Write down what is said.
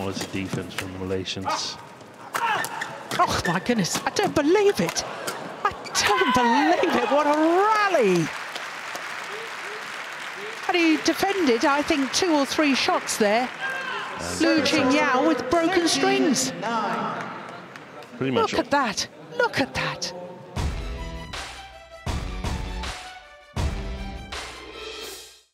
quality defense from the Malaysians. Oh my goodness, I don't believe it. I don't believe it, what a rally. And he defended, I think, 2 or 3 shots there. Lu Qingyao with broken strings. Pretty much. Look at that, look at that.